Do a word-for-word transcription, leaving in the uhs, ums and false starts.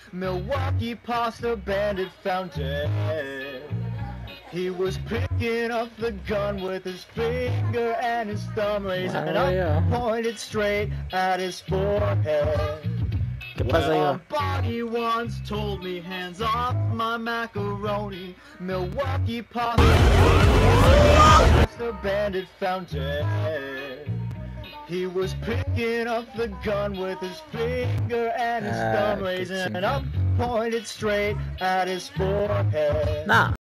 Milwaukee pasta bandit found dead. He was picking up the gun with his finger and his thumb raised and up, pointed straight at his forehead. Well, a body once told me, hands off my macaroni. Milwaukee pasta bandit found dead. He was picking up the gun with his finger and his thumb raised and up, pointed straight at his forehead. Nah.